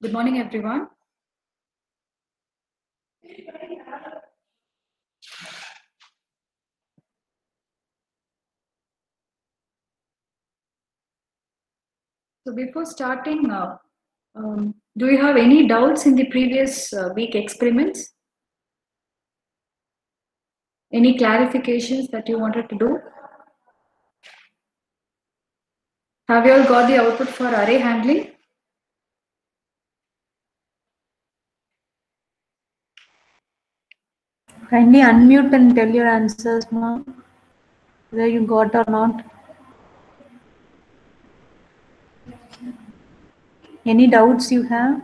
Good morning, everyone. So before starting, do you have any doubts in the previous week experiments? Any clarifications that you wanted to do? Have you all got the output for array handling? Kindly unmute and tell your answers, ma'am, whether you got or not. Any doubts you have?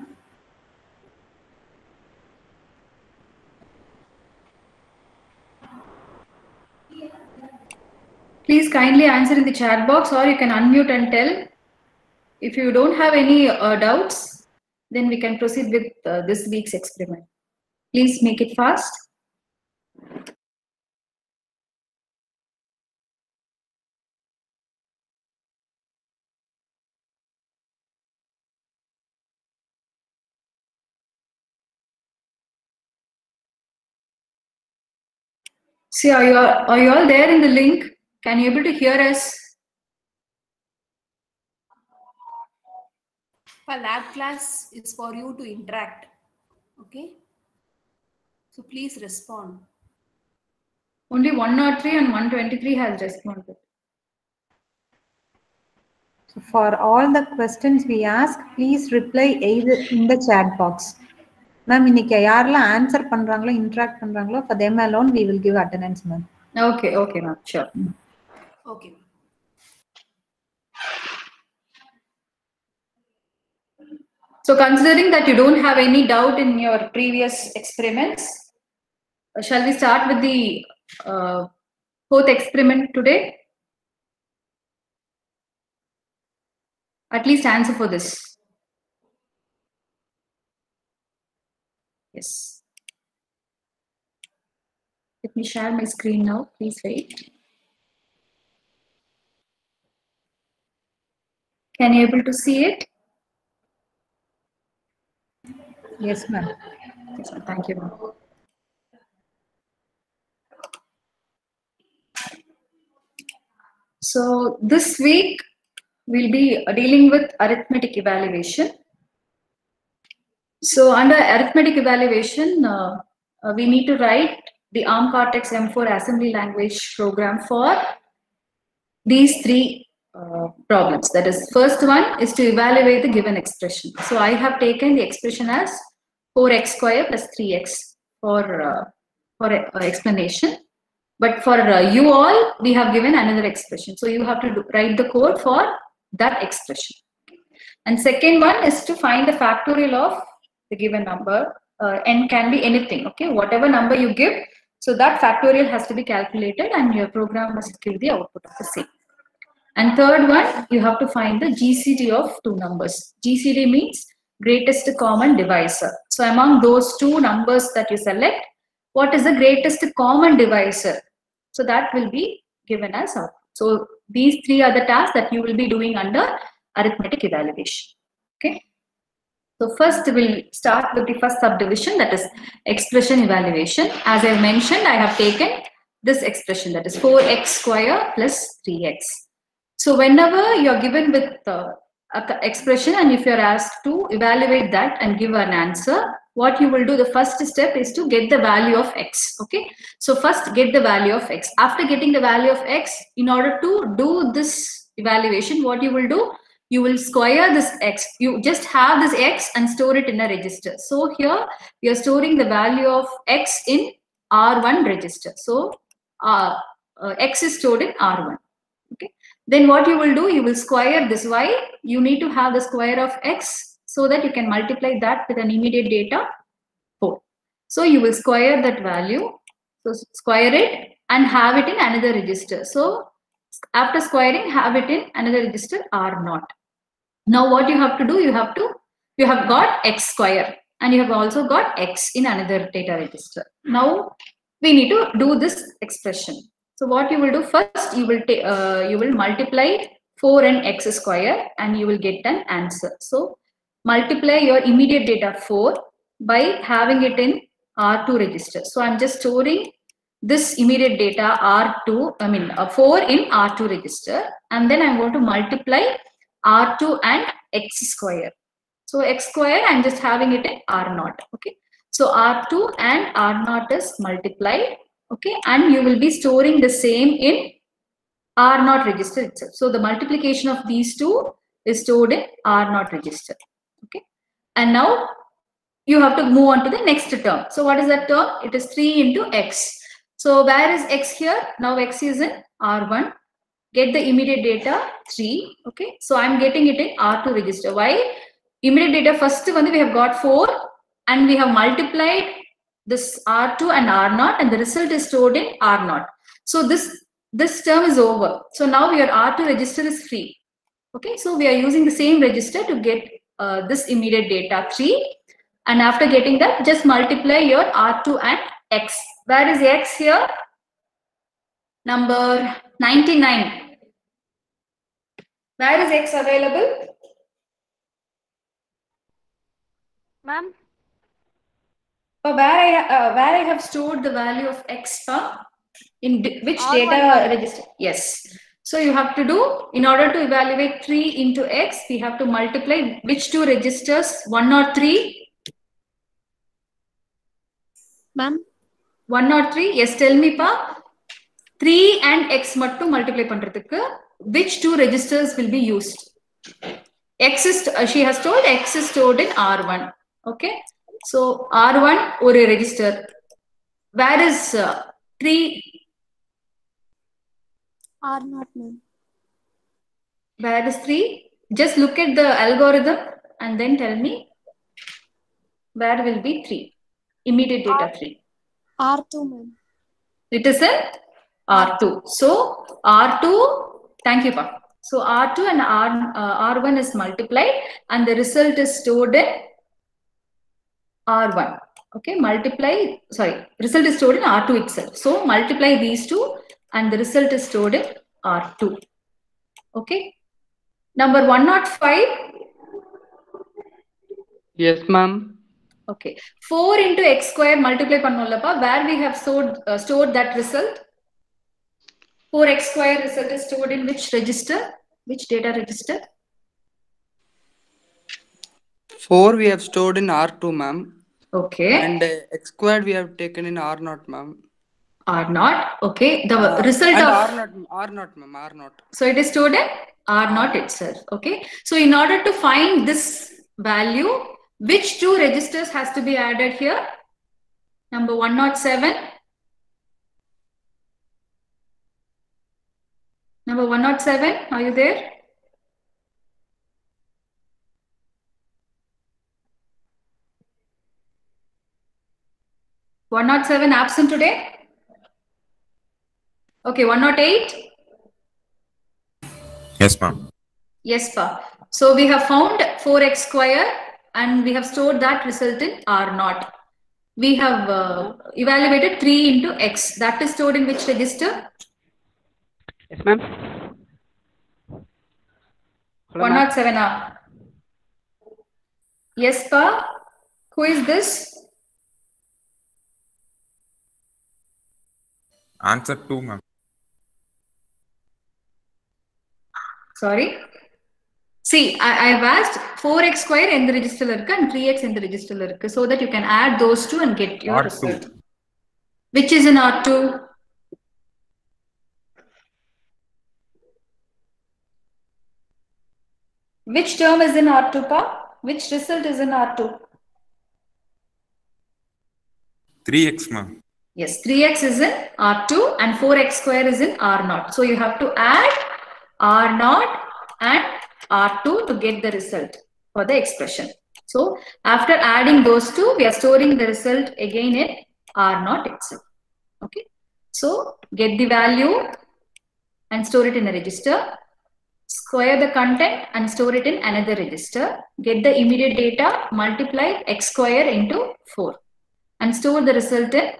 Please kindly answer in the chat box, or you can unmute and tell. If you don't have any doubts, then we can proceed with this week's experiment. Please make it fast. See, are you all there in the link? Can you able to hear us? A lab class is for you to interact. Okay. So please respond. Only 103 and 123 has responded. So for all the questions we ask, please reply either in the chat box. Ma'am, இன்னைக்கு யாரெல்லாம் answer பண்றாங்களோ interact பண்றாங்களோ for them alone we will give attendance, ma'am. Okay, ma'am, sure. Okay. So considering that you don't have any doubt in your previous experiments, shall we start with the fourth experiment today? At least answer for this. Yes. Let me share my screen now. Please wait. Can you able to see it? Yes, ma'am. Yes, ma'am. Thank you, ma'am. So this week we'll be dealing with arithmetic evaluation. So under arithmetic evaluation, we need to write the ARM Cortex M4 assembly language program for these three problems. That is, first one is to evaluate the given expression. So I have taken the expression as 4x square plus 3x for explanation. But for you all, we have given another expression. So you have to write the code for that expression. And second one is to find the factorial of the given number. N can be anything, okay? Whatever number you give, so that factorial has to be calculated and your program must give the output of the same. And third one, you have to find the GCD of two numbers. GCD means greatest common divisor. So among those two numbers that you select, what is the greatest common divisor? So that will be given as output. So these three are the tasks that you will be doing under arithmetic evaluation. Okay. So first we'll start with the first subdivision, that is expression evaluation. As I mentioned, I have taken this expression, that is 4x square plus 3x. So whenever you're given with an expression and if you're asked to evaluate that and give an answer, what you will do, the first step is to get the value of x. Okay. So first get the value of x. After getting the value of x, in order to do this evaluation, what you will do, you will square this x. You just have this x and store it in a register. So here we are storing the value of x in R1 register. So x is stored in R1. Okay. Then what you will do, you will square this y. You need to have the square of x so that you can multiply that with an immediate data 4. So you will square that value. So square it and have it in another register. So after squaring, have it in another register R0. Now what you have to do, you have got x square and you have also got x in another data register. Now we need to do this expression. So what you will do, first you will multiply 4 and x square and you will get an answer. So multiply your immediate data 4 by having it in R2 register. So I'm just storing this immediate data R2, 4 in R2 register, and then I'm going to multiply R2 and X square. So X square, I'm just having it in R0. Okay. So R2 and R0 is multiplied. Okay. And you will be storing the same in R0 register itself. So the multiplication of these two is stored in R0 register. Okay. And now you have to move on to the next term. So what is that term? It is 3 into X. So where is X here? Now X is in R1. Get the immediate data 3. Okay. So I'm getting it in R2 register. Why? Immediate data first one we have got 4 and we have multiplied this R2 and R0 and the result is stored in R0. So this term is over. So now your R2 register is free. Okay, so we are using the same register to get this immediate data 3. And after getting that, just multiply your R2 and X. Where is X here? Number 99. Where is X available? Ma'am? Where I have stored the value of X in which R1, data register? Yes. So you have to do, in order to evaluate 3 into X, we have to multiply which two registers? 1 or 3? Ma'am? 1 or 3? Yes, tell me pa. 3 and X mattu multiply pandradhukku, which two registers will be used? X is, she has told X is stored in R1. Okay. So R1 or a register. Where is 3? R0, ma'am. Where is 3? Just look at the algorithm and then tell me where will be 3. Immediate data 3. R2, ma'am. It is in R2. So R2, thank you, Pa. So R2 and R1 is multiplied and the result is stored in R1. Okay, result is stored in R2 itself. So multiply these two and the result is stored in R2. Okay. Number 105. Yes, ma'am. Okay. 4 into X square multiply pannollappa, where we have stored that result. 4x square result is stored in which register? Which data register? 4 we have stored in R2, ma'am. Okay. And X squared we have taken in R0, ma'am. R0. Okay. The result of R0, ma'am. R0. So it is stored in R0 itself. Okay. So in order to find this value, which two registers has to be added here? Number 107. Number 107, are you there? (107) absent today? Okay, 108? Yes, ma'am. Yes, pa. So we have found 4x square and we have stored that result in R0. We have evaluated 3 into x. That is stored in which register? Yes, ma'am. 107. Yes, pa. Who is this? Answer 2, ma'am. Sorry. See, I have asked 4x square in the register and 3x in the register so that you can add those two and get your R2. result. Which is in R2? Which term is in R2, pa? Which result is in R2? 3x, ma'am. Yes, 3x is in R2 and 4x square is in R0. So you have to add R0 and R2 to get the result for the expression. So after adding those two, we are storing the result again in R0 itself. Okay. So get the value and store it in a register. Square the content and store it in another register. Get the immediate data, multiply x square into 4 and store the result in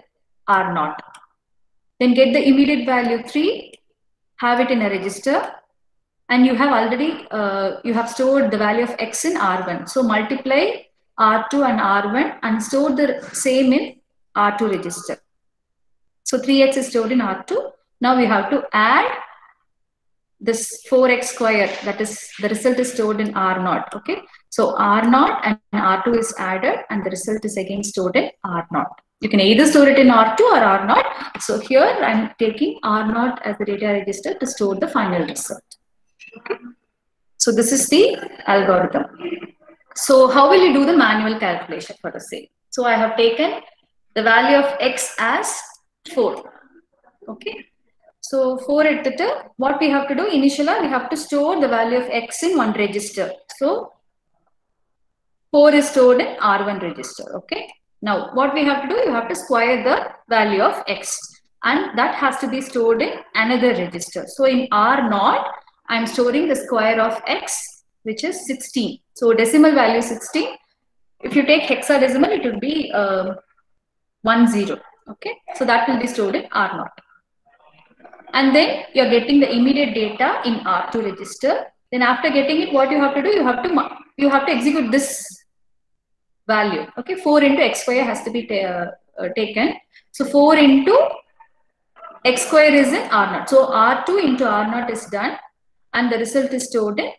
R0. Then get the immediate value 3, have it in a register, and you have already you have stored the value of x in R1. So multiply R2 and R1 and store the same in R2 register. So 3x is stored in R2. Now we have to add this 4x square, that is the result is stored in R0. Okay, so R0 and R2 is added and the result is again stored in R0. You can either store it in R2 or R0. So here I'm taking R0 as the data register to store the final result. Okay, so this is the algorithm. So how will you do the manual calculation for the same? So I have taken the value of x as 4. Okay, so 4 at the top, what we have to do initially, we have to store the value of x in one register. So 4 is stored in R1 register. Okay, now what we have to do, you have to square the value of x, and that has to be stored in another register. So in R0, I'm storing the square of x, which is 16. So decimal value is 16. If you take hexadecimal, it will be 10. Okay, so that will be stored in R0. And then you're getting the immediate data in R2 register. Then after getting it, what you have to do, you have to execute this value. Okay, 4 into x square has to be taken. So 4 into x square is in R0. So R2 into R0 is done, and the result is stored in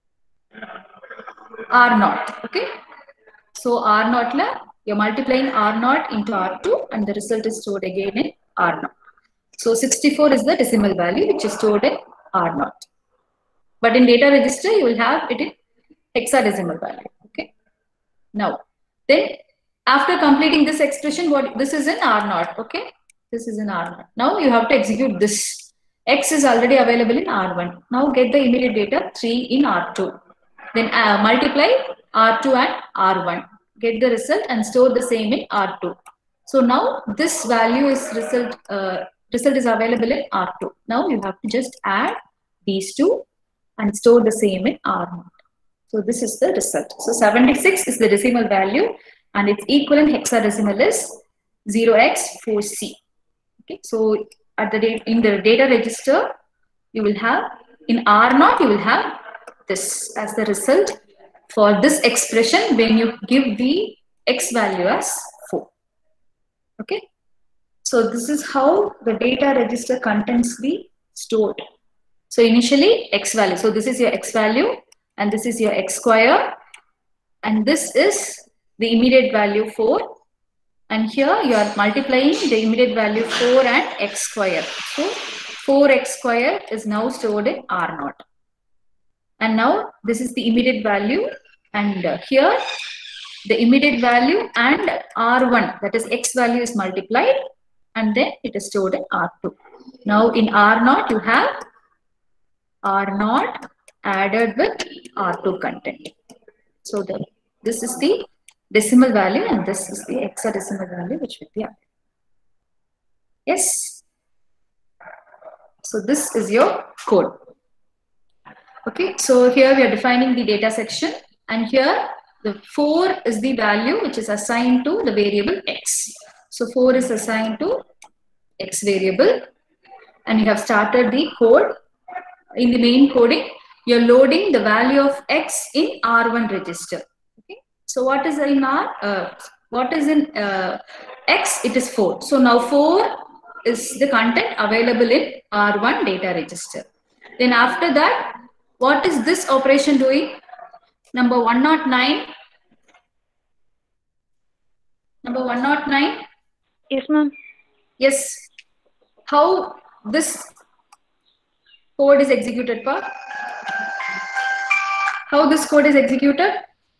R0. Okay, so R0 la you're multiplying R0 into R2, and the result is stored again in R0. So 64 is the decimal value which is stored in R0. But in data register, you will have it in hexadecimal value. Okay. Now, then after completing this expression, what this is in R0. Okay, this is in R0. Now you have to execute this. X is already available in R1. Now get the immediate data 3 in R2. Then multiply R2 and R1. Get the result and store the same in R2. So now this value is result is available in R2. Now you have to just add these two and store the same in R0. So this is the result. So 76 is the decimal value, and its equivalent hexadecimal is 0x4c. Okay, so at in the data register, you will have in R0 you will have this as the result for this expression when you give the x value as 4. Okay, so this is how the data register contents be stored. So initially x value. So this is your x value, and this is your x square, and this is the immediate value 4. And here you are multiplying the immediate value 4 and x square. So 4x square is now stored in R0. And now this is the immediate value, and here the immediate value and R1, that is x value, is multiplied, and then it is stored in R2. Now in R0 you have R0 added with R2 content. So this is the decimal value, and this is the hexadecimal value which will be added. Yes. So this is your code. Okay, so here we are defining the data section, and here the 4 is the value which is assigned to the variable x. So 4 is assigned to x variable, and you have started the code. In the main coding, you're loading the value of x in R1 register. Okay, so what is in x? It is 4. So now 4 is the content available in R1 data register. Then after that, what is this operation doing? Number 109. Number 109. Yes, ma'am. Yes. How this code is executed, Pa? How this code is executed?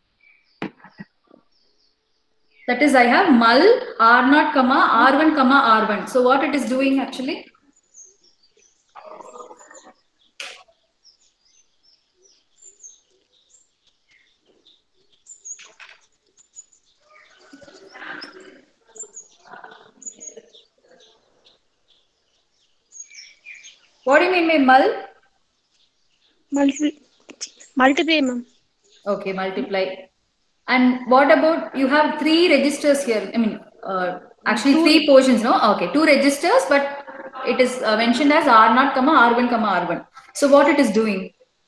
That is, I have mul R0, R1, R1. So what it is doing actually? What do you mean by mul? Multiply, ma'am. Okay, multiply. And what about, you have 3 registers here? I mean, actually 3 portions, no? Okay, 2 registers, but it is mentioned as R0, R1, R1. So what it is doing?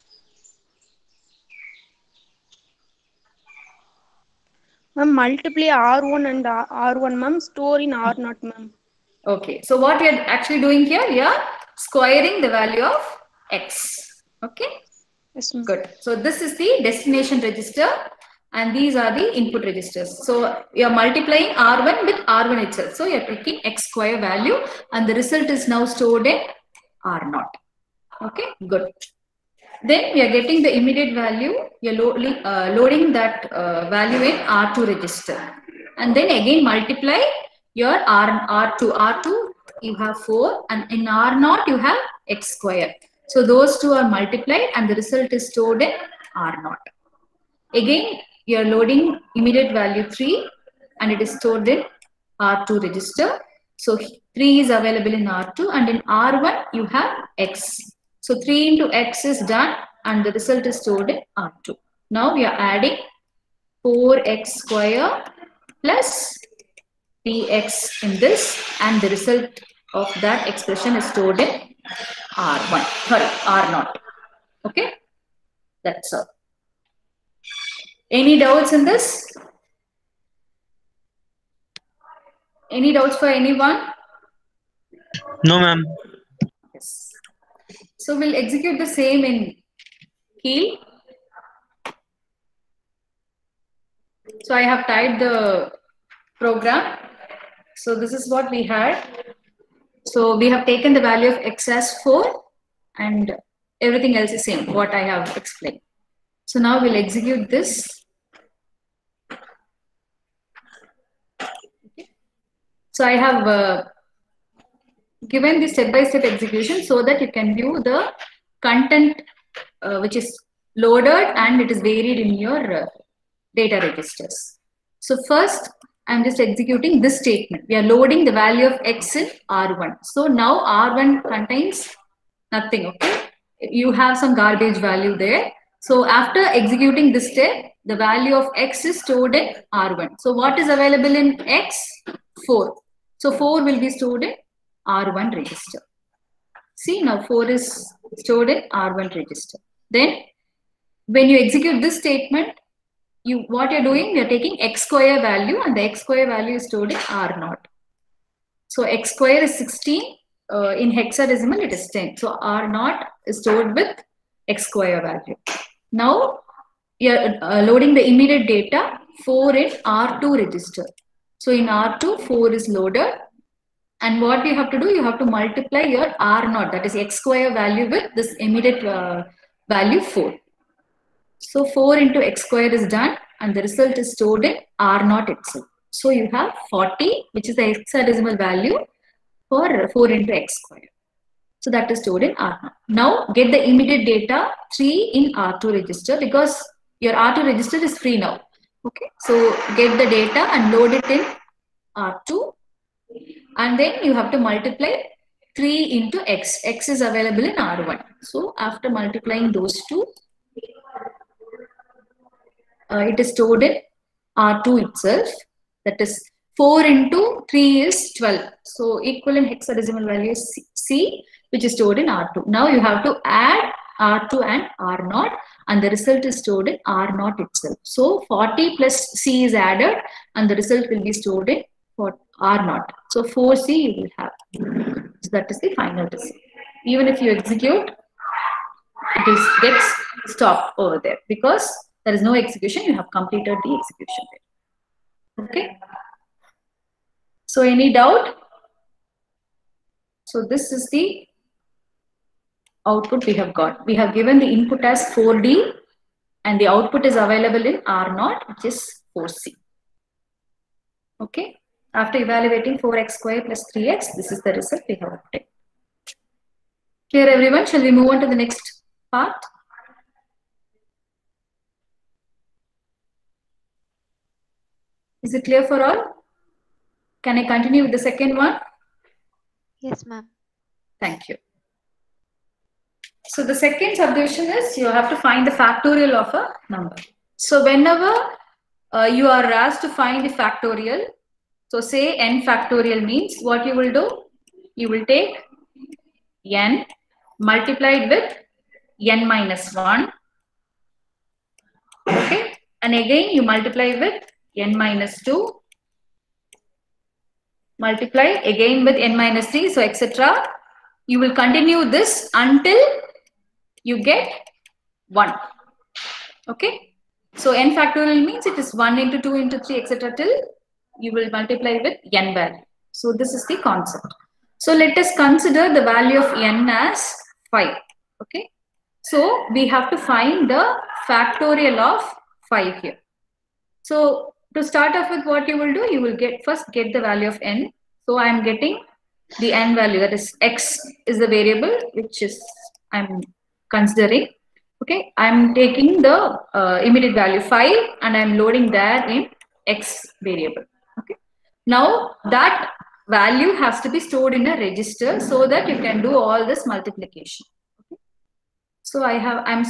Ma'am, multiply R1 and R1, ma'am. Store in R0, ma'am. Okay, so what we are actually doing here, we are squaring the value of x. Okay, Yes, ma'am. good. So this is the destination register and these are the input registers. So you are multiplying R1 with R1 itself. So you are taking x square value and the result is now stored in R0. Okay, good. Then we are getting the immediate value. We are loading that value in R2 register. And then again multiply your R2. You have 4 and in R0 you have x square. So those two are multiplied and the result is stored in R0. Again, you are loading immediate value 3 and it is stored in R2 register. So 3 is available in R2 and in R1 you have x. So 3 into x is done and the result is stored in R2. Now we are adding 4x square plus 3x in this and the result of that expression is stored in R0. Okay, that's all. Any doubts in this? Any doubts for anyone? No, ma'am. Yes. So we'll execute the same in Keel. So I have typed the program. So this is what we had. So we have taken the value of x as 4 and everything else is same, what I have explained. So now we'll execute this. Okay. So I have given the step-by-step execution so that you can view the content which is loaded and it is varied in your data registers. So first, I'm just executing this statement. We are loading the value of x in R1. So now R1 contains nothing, okay? You have some garbage value there. So after executing this step, the value of x is stored in R1. So what is available in x? 4. So 4 will be stored in R1 register. See, now 4 is stored in R1 register. Then when you execute this statement, what you're doing, you're taking x square value and the x square value is stored in R0. So x square is 16. In hexadecimal, it is 10. So R0 is stored with x square value. Now you're loading the immediate data 4 in R2 register. So in R2, 4 is loaded. And what you have to do, you have to multiply your R0, that is x square value with this immediate value 4. So 4 into x square is done and the result is stored in R0 itself. So you have 40, which is the hexadecimal value for 4 into x square. So that is stored in R0. Now get the immediate data 3 in R2 register because your R2 register is free now. Okay, so get the data and load it in R2. And then you have to multiply 3 into x. X is available in R1. So after multiplying those two, it is stored in R2 itself. That is 4 into 3 is 12. So equivalent hexadecimal value is C, which is stored in R2. Now you have to add R2 and R0 and the result is stored in R0 itself. So 40 plus C is added and the result will be stored in R0. So 4C you will have. So that is the final result. Even if you execute, it gets stopped over there because there is no execution. You have completed the execution there. Okay. So any doubt? So this is the output we have got. We have given the input as 4D and the output is available in R0, which is 4C. Okay. After evaluating 4x square plus 3x, this is the result we have obtained. Clear everyone? Shall we move on to the next part? Is it clear for all? Can I continue with the second one? Yes, ma'am. Thank you. So the second subdivision is you have to find the factorial of a number. So whenever you are asked to find the factorial, so say n factorial means what you will do? You will take n multiplied with n minus 1. Okay. And again you multiply with n minus 2, multiply again with n minus 3, so etc. You will continue this until you get 1. Okay. So n factorial means it is 1 into 2 into 3, etc. till you will multiply with n value. So this is the concept. So let us consider the value of n as 5. Okay. So we have to find the factorial of 5 here. So to start off with, what you will do, you will first get the value of n. So I am getting the n value, that is x is the variable which is I'm considering. Okay, I'm taking the immediate value 5 and I'm loading that in x variable. Okay, now that value has to be stored in a register so that you can do all this multiplication. Okay. So I'm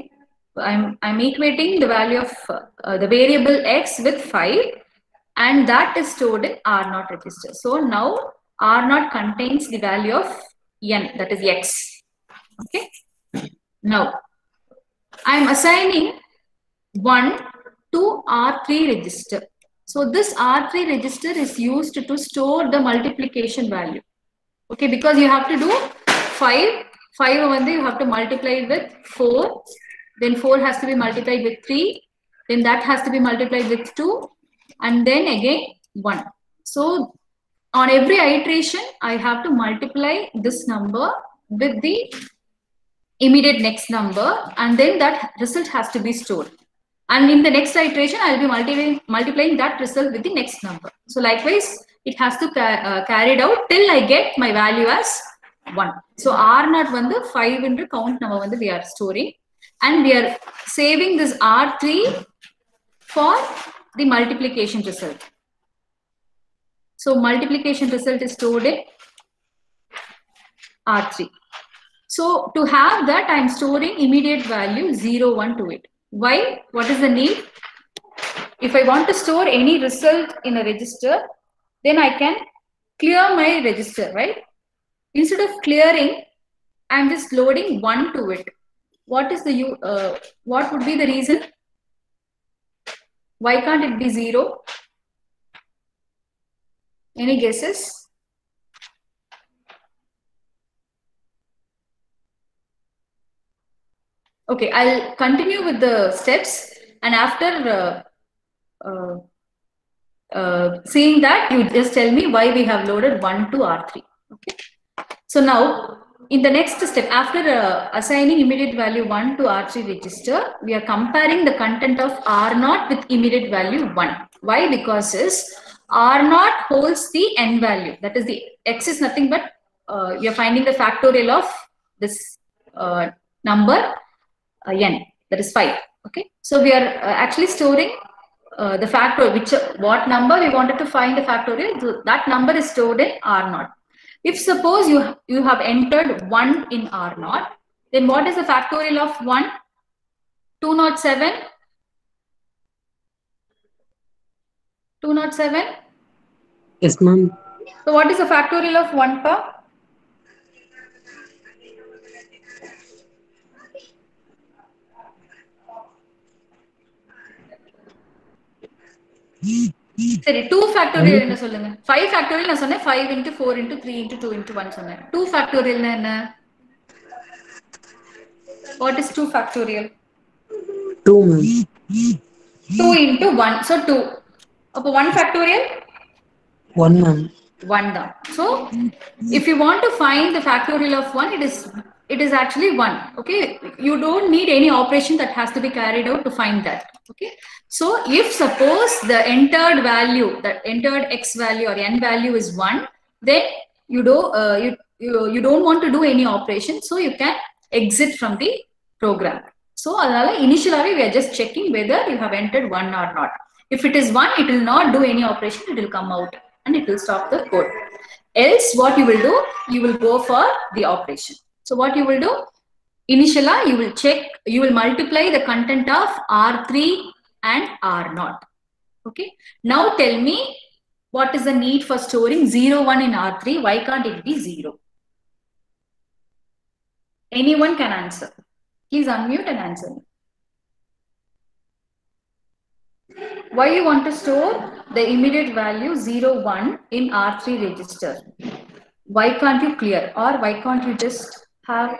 equating the value of the variable x with 5, and that is stored in R0 register. So now R0 contains the value of n, that is x. Okay. Now I'm assigning 1 to R3 register. So this R3 register is used to store the multiplication value. Okay, because you have to do 5 and you have to multiply with 4. Then 4 has to be multiplied with 3. Then that has to be multiplied with 2. And then again 1. So on every iteration, I have to multiply this number with the immediate next number, and then that result has to be stored. And in the next iteration, I will be multiplying that result with the next number. So likewise, it has to carried out till I get my value as 1. So R0 vandu 5 into count number vandu we are storing, and we are saving this R3 for the multiplication result. So multiplication result is stored in R3. So to have that, I am storing immediate value 0, 1 to it. Why? What is the need? If I want to store any result in a register, then I can clear my register, right? Instead of clearing, I am just loading 1 to it. What is the what would be the reason? Why can't it be 0? Any guesses? Okay, I'll continue with the steps, and after seeing that, you just tell me why we have loaded 1 to R3. Okay. So now, in the next step, after assigning immediate value 1 to R3 register, we are comparing the content of R0 with immediate value 1. Why? Because R0 holds the n value. That is, the x is nothing but you are finding the factorial of this number n, that is 5. Okay, so we are actually storing the factorial, what number we wanted to find the factorial, so that number is stored in R0. If suppose you have entered 1 in R0, then what is the factorial of 1? 207. 207? Yes, ma'am. So what is the factorial of 1 pa? சரி 2 factorial என்ன சொல்லுங்க 5 factorial நான் சொன்னேன் 5 into 4 into 3 into 2 into 1 சொன்னேன் 2 factorial என்ன what is 2 factorial 2 ma'am 2 into 1 so 2 அப்போ 1 factorial 1 ma'am 1 தான் so if you want to find the factorial of 1 it is actually 1 okay you don't need any operation that has to be carried out to find that okay so if suppose the entered value that entered x value or n value is 1 then you don't want to do any operation so you can exit from the program so adala initially we are just checking whether you have entered 1 or not if it is 1 it will not do any operation it will come out and it will stop the code else what you will do you will go for the operation so what you will do initially you will check you will multiply the content of R3 and R0 okay now tell me what is the need for storing 0 1 in R3 why can't it be 0 anyone can answer please unmute and answer why you want to store the immediate value 0, 1 in R3 register? Why can't you clear, or why can't you just have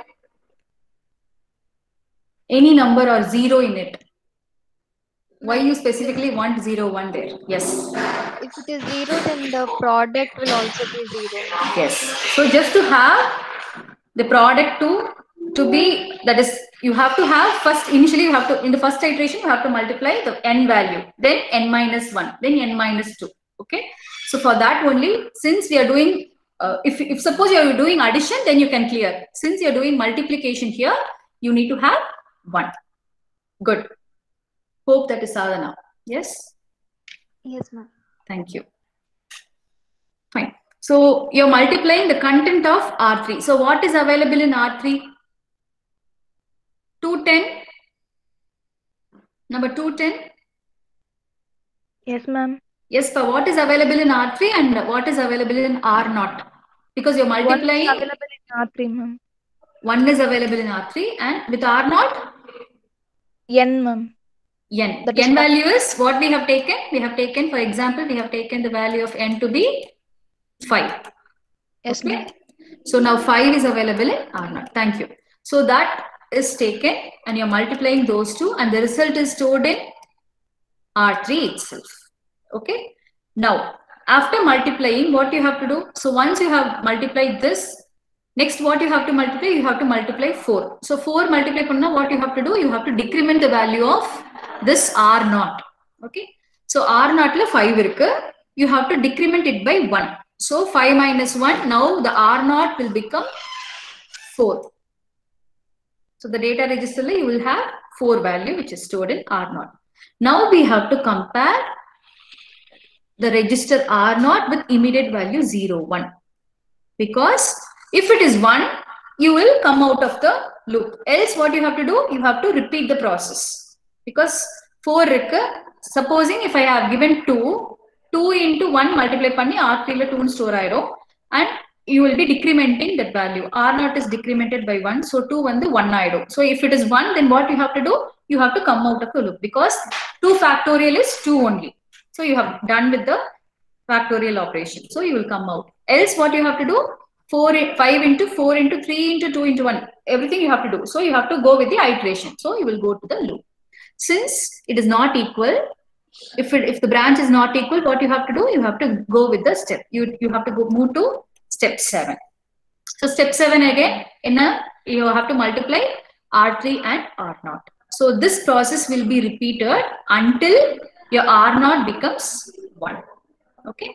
any number or 0 in it? Why you specifically want 0, 1 there? Yes. If it is 0, then the product will also be 0. Yes. So just to have the product to be, that is, you have to have first, initially you have to, in the first iteration, you have to multiply the n value, then n minus 1, then n minus 2. Okay. So for that only, since we are doing, if suppose you are doing addition, then you can clear. Since you are doing multiplication here, you need to have 1. Good. Hope that is sadhana. Yes? Yes, ma'am. Thank you. Fine. So you're multiplying the content of R3. So what is available in R3? 210. Number 210. Yes, ma'am. Yes, but what is available in R3 and what is available in R0? Because you're multiplying. 1 is available in R3, ma'am. 1 is available in R3 and with R0? N, ma'am. N. That is N value is what we have taken. We have taken, for example, we have taken the value of n to be 5. Yes, Okay. ma'am. So now 5 is available in R0. Thank you. So that is taken and you're multiplying those two and the result is stored in R3 itself. Okay. Now, after multiplying, what you have to do? So once you have multiplied this, next what you have to multiply? You have to multiply 4. So 4 multiply panna, what you have to do? You have to decrement the value of this R0. Okay. So R0 la 5 irukku. You have to decrement it by 1. So 5 minus 1, now the R0 will become 4. So the data register you will have 4 value which is stored in R0. Now we have to compare the register R0 with immediate value 0, 1. Because if it is 1, you will come out of the loop. Else what you have to do? You have to repeat the process. Because 4 supposing if I have given 2 into 1 multiply panni R3 la 2 store airo and you will be decrementing that value. R0 is decremented by 1. So 2 vandu 1 airo. So if it is 1, then what you have to do? You have to come out of the loop because 2 factorial is 2 only. So you have done with the factorial operation. So you will come out. Else what you have to do? 5 into 4 into 3 into 2 into 1. Everything you have to do. So you have to go with the iteration. So you will go to the loop. Since it is not equal, if the branch is not equal, what you have to do? You have to go with the step. You have to go move to step 7. So step 7 again, you have to multiply R3 and R0. So this process will be repeated until your R0 becomes 1. Okay.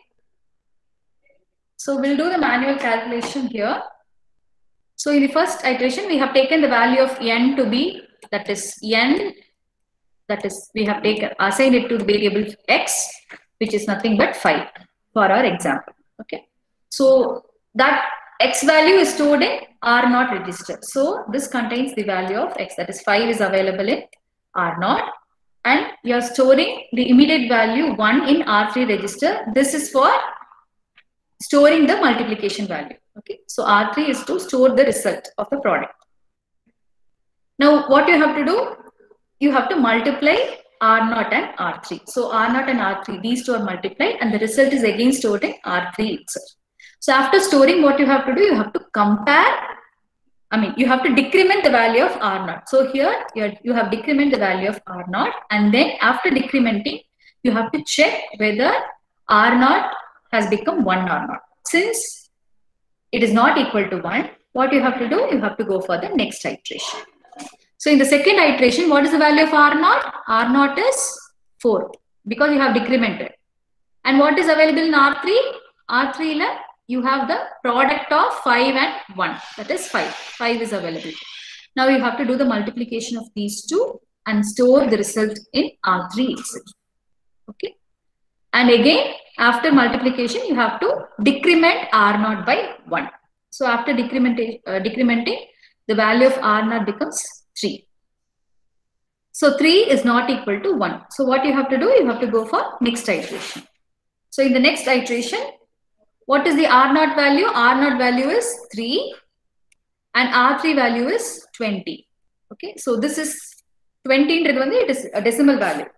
So we'll do the manual calculation here. So in the first iteration, we have taken the value of n to be, that is n, that is we have assigned it to the variable x, which is nothing but 5 for our example. Okay. So that x value is stored in R0 register. So this contains the value of x, that is 5 is available in R0 and you are storing the immediate value 1 in R3 register. This is for storing the multiplication value. Okay. So R3 is to store the result of the product. Now what you have to do? You have to multiply R0 and R3. So R0 and R3, these two are multiplied and the result is again stored in R3 itself. So after storing, what you have to do? You have to compare, you have to decrement the value of R0. So here you have decrement the value of R0 and then after decrementing, you have to check whether R0 has become 1 or not. Since it is not equal to 1, what you have to do? You have to go for the next iteration. So in the second iteration, what is the value of R0? R0 is 4 because you have decremented. And what is available in R3? R3 you have the product of 5 and 1. That is 5. 5 is available. Now you have to do the multiplication of these two and store the result in R3 itself. Okay. And again, after multiplication, you have to decrement R0 by 1. So after decrementing, the value of R0 becomes 3. So 3 is not equal to 1. So what you have to do? You have to go for next iteration. So in the next iteration, what is the R0 value? R0 value is 3 and R3 value is 20. Okay. So this is 20, it is a decimal value.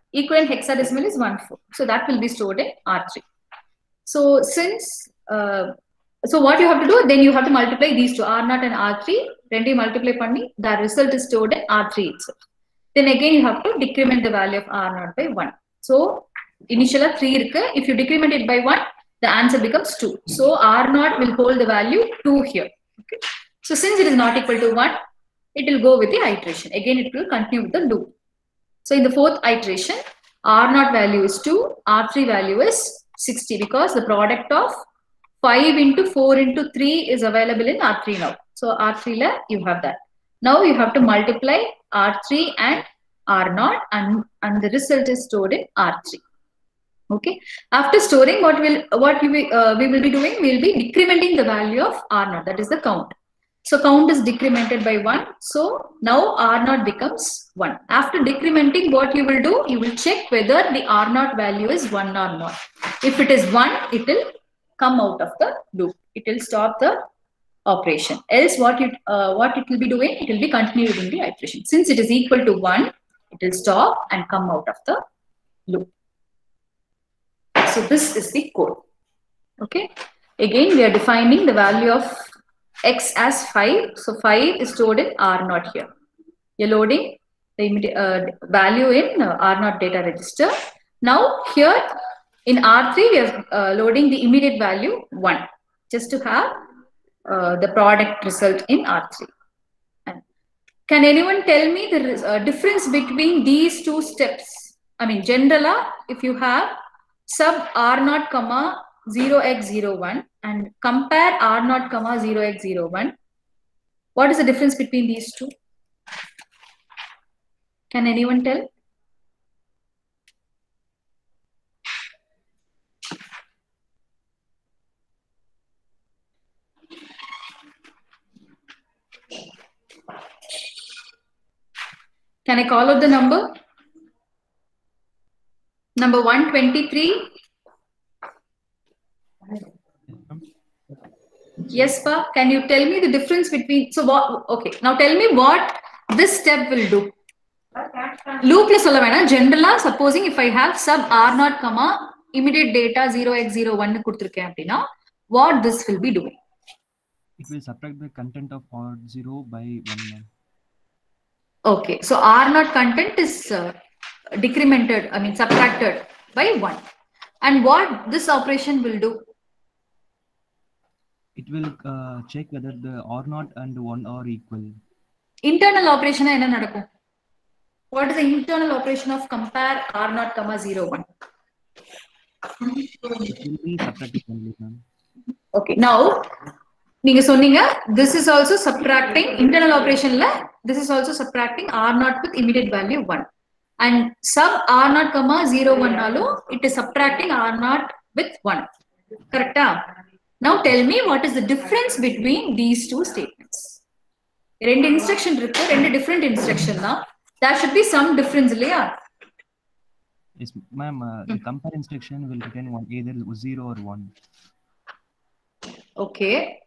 Equivalent hexadecimal is 1/4. So that will be stored in R3. So since, so what you have to do, then you have to multiply these two, R0 and R3. Then you multiply panni, the result is stored in R3 itself. Then again you have to decrement the value of R0 by 1. So initial 3 irukku. If you decrement it by 1, the answer becomes 2. So R0 will hold the value 2 here. Okay. So since it is not equal to 1, it will go with the iteration. Again, it will continue with the loop. So in the fourth iteration, R0 value is 2, R3 value is 60 because the product of 5 into 4 into 3 is available in R3 now. So R3 la you have that. Now you have to multiply R3 and R0 and the result is stored in R3. Okay. After storing, we will be doing, we will be decrementing the value of R0, that is the count. So count is decremented by 1. So now R0 becomes 1. After decrementing, what you will do, you will check whether the R0 value is 1 or not. If it is 1, it will come out of the loop. It will stop the operation. Else what it will be doing, it will be continuing in the iteration. Since it is equal to 1, it will stop and come out of the loop. So this is the code. Okay. Again, we are defining the value of X as 5. So 5 is stored in R0 here. You're loading the value in R0 data register. Now here in R3, we are loading the immediate value 1 just to have the product result in R3. And can anyone tell me the difference between these two steps? I mean, generally, if you have sub R0, 0x01 and compare R0, 0x01, what is the difference between these two? Can anyone tell? Can I call out the number? Number 123. Yes, Pa. Can you tell me the difference between, so what, okay, now tell me what this step will do. Loop la solla vena, generally, supposing if I have sub R0, immediate data 0x01 kuduthirken appadina, what this will be doing? It will subtract the content of R0 by 1. Okay, so R0 content is decremented, I mean subtracted by 1. And what this operation will do? It will check whether the R0 and 1 are equal. Internal operation enna nadakum? What is the internal operation of compare R0, 01? It will be subtracted only, ma'am. Okay, now this is also subtracting internal operation la, this is also subtracting R0 with immediate value 1. And sub R0, 01 nalu, it is subtracting R0 with 1. Correct? Now tell me what is the difference between these two statements. Rendu instruction irukku, rendu different instruction na. There should be some difference, Leah. Yes, ma'am. The compare instruction will return one, either 0 or 1. Okay.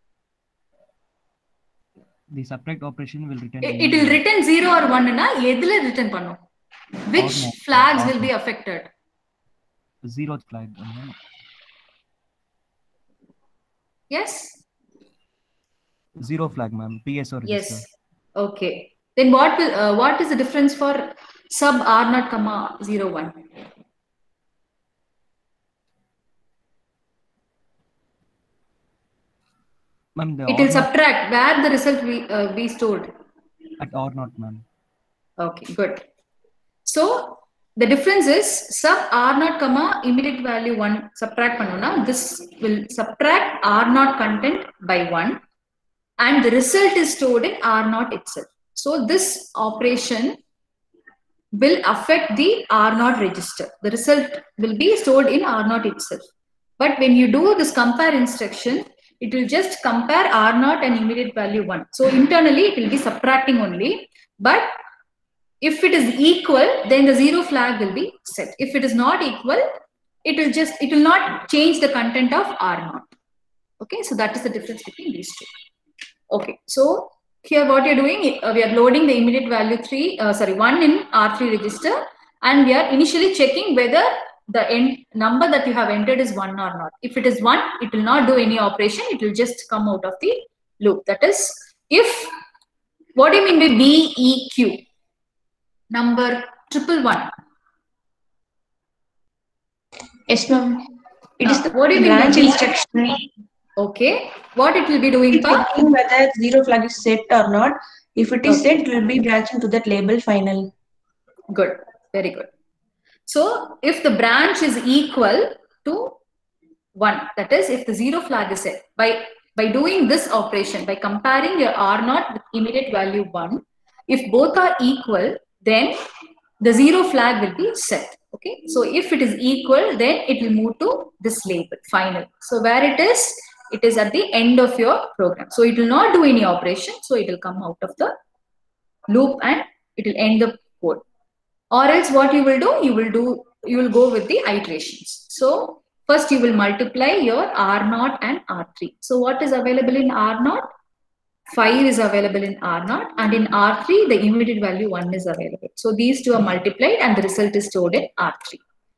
The subtract operation will return. It will return 0 or 1 na. Edhula return pannu. Which flags will be affected? 0th flag. Yes. 0 flag, ma'am. PSO register. Yes. Okay. Then what is the difference for sub R0, 01? Ma'am, it will subtract where the result will be stored. At R0, ma'am. Okay, good. So the difference is sub R0, immediate value 1 subtract pannona. This will subtract R0 content by 1 and the result is stored in R0 itself. So this operation will affect the R0 register. The result will be stored in R0 itself. But when you do this compare instruction, it will just compare R0 and immediate value 1. So internally it will be subtracting only. But if it is equal, then the 0 flag will be set. If it is not equal, it will not change the content of R0. Okay, so that is the difference between these two. Okay, so here what you're doing, we are loading the immediate value 1 in R3 register And we are initially checking whether the number that you have entered is 1 or not. If it is 1, it will not do any operation. It will just come out of the loop. That is, if, what do you mean by BEQ? Number 111. Yes, ma'am. It is the What do you mean by branch B? instruction. Okay. What it will be doing? It's checking whether zero flag is set or not. If it is Okay. set, it will be branching to that label final. Good. Very good. So if the branch is equal to 1, that is, if the 0 flag is set, by doing this operation, by comparing your R0 with immediate value 1, if both are equal, then the 0 flag will be set. Okay. So if it is equal, then it will move to this label, final. So where it is at the end of your program. So it will not do any operation. So it will come out of the loop and it will end the code. Or else what you will do, you will go with the iterations. So first you will multiply your R0 and R3. So what is available in R0? 5 is available in R0, and in R3 the immediate value 1 is available. So these two are multiplied and the result is stored in R3.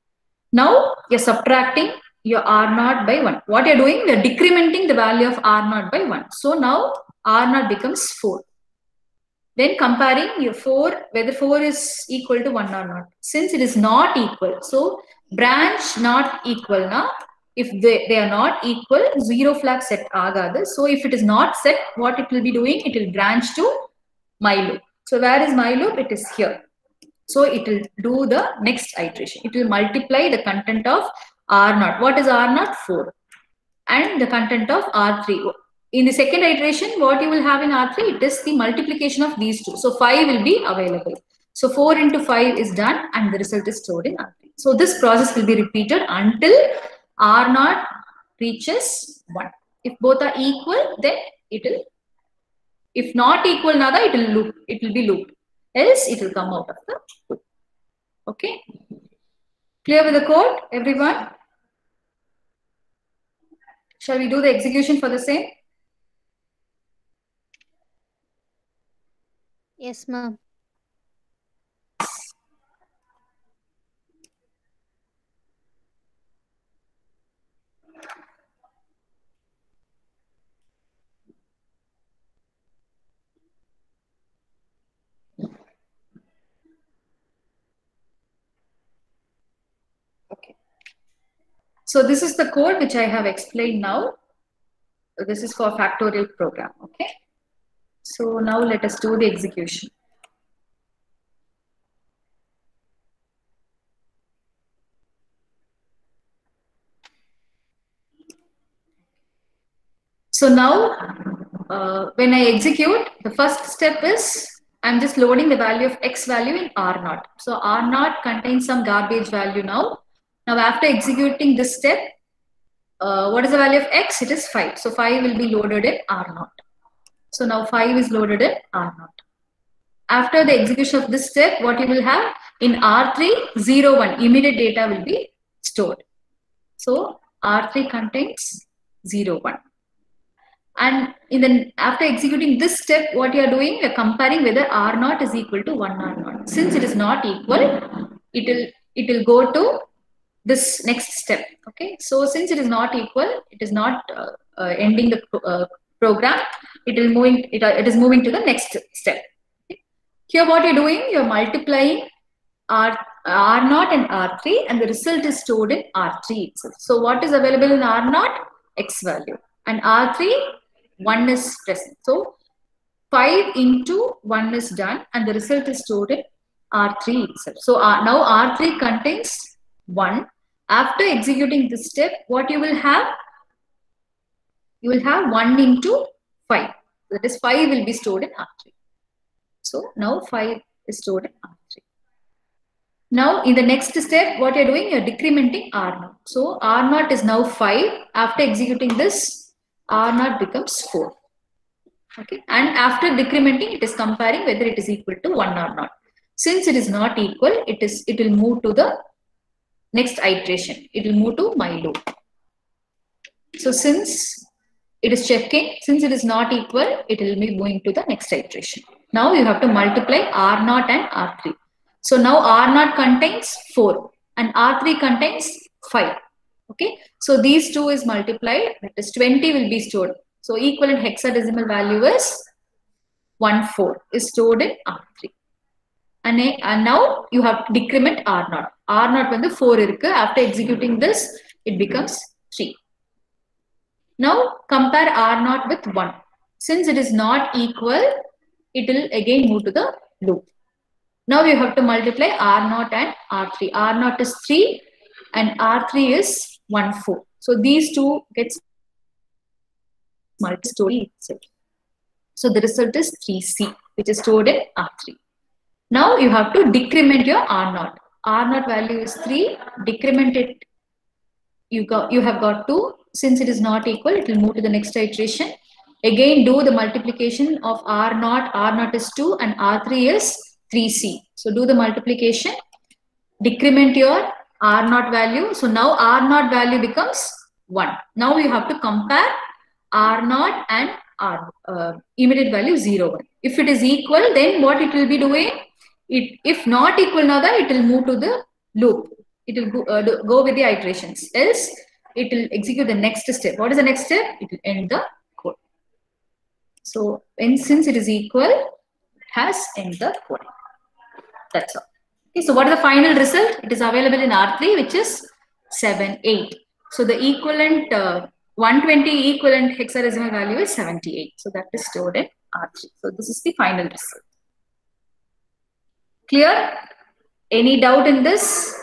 Now you're subtracting your R0 by 1. What you're doing, you're decrementing the value of R0 by 1. So now R0 becomes 4. Then comparing your 4, whether 4 is equal to 1 or not. Since it is not equal, so branch not equal now. If they are not equal, 0 flag set agadu. So if it is not set, what it will be doing? It will branch to my loop. So where is my loop? It is here. So it will do the next iteration. It will multiply the content of R0. What is R0? 4. And the content of R3. In the second iteration, what you will have in R3, it is the multiplication of these two. So 5 will be available. So 4 into 5 is done and the result is stored in R3. So this process will be repeated until R0 reaches 1. If both are equal, then it will, if not equal, nada, it will loop. It will be looped. Else it will come out of the loop. Okay. Clear with the code, everyone? Shall we do the execution for the same? Yes, ma'am. Okay. So this is the code which I have explained now. This is for factorial program. Okay. So now let us do the execution. So now when I execute, the first step is I'm just loading the value of X value in R0. So R0 contains some garbage value now. Now after executing this step, what is the value of X? It is 5. So 5 will be loaded in R0. So now 5 is loaded in R0. After the execution of this step, what you will have in R3, 0, 1, immediate data will be stored. So R3 contains 0, 1. And after executing this step, what you are doing, you are comparing whether R0 is equal to 1 or not. Since it is not equal, it will go to this next step. Okay. So since it is not equal, it is not ending the program. It is moving to the next step. Okay. Here, what you're doing, you're multiplying R0 and R3, and the result is stored in R3 itself. So what is available in R0? X value, and R3, 1 is present. So 5 into 1 is done, and the result is stored in R3 itself. So now R3 contains 1. After executing this step, what you will have? You will have 1 into 5. That is 5 will be stored in R3. So now 5 is stored in R3. Now in the next step, what you're doing, you're decrementing R0. So R0 is now 5. After executing this, R0 becomes 4. Okay. And after decrementing, it is comparing whether it is equal to 1 or not. Since it is not equal, it will move to the next iteration. It will move to my loop. So since it is checking, since it is not equal, it will be moving to the next iteration. Now you have to multiply R0 and R3. So now R0 contains 4 and R3 contains 5. Okay, so these two is multiplied, that is 20 will be stored. So equivalent hexadecimal value is 14 is stored in R3. And now you have to decrement R0. R0 when the 4 irukku. After executing this, it becomes 3. Now compare R0 with 1. Since it is not equal, it will again move to the loop. Now you have to multiply R0 and R3. R0 is 3 and R3 is 14. So these two gets multi-story itself. So the result is 3C, which is stored in R3. Now you have to decrement your R0. R0 value is 3, decrement it. You have got 2. Since it is not equal, it will move to the next iteration. Again, do the multiplication of R0. R0 is 2 and R3 is 3C. So do the multiplication. Decrement your R0 value. So now R0 value becomes 1. Now you have to compare R0 and immediate value 0, 1. If it is equal, then what it will be doing? If not equal now, it will move to the loop. It will go with the iterations. Else, it will execute the next step. What is the next step? It will end the code. So, since it is equal, it has end the code. That's all. Okay, so what is the final result? It is available in R3, which is 7, 8. So the equivalent 120 equivalent hexadecimal value is 78. So that is stored in R3. So this is the final result. Clear? Any doubt in this?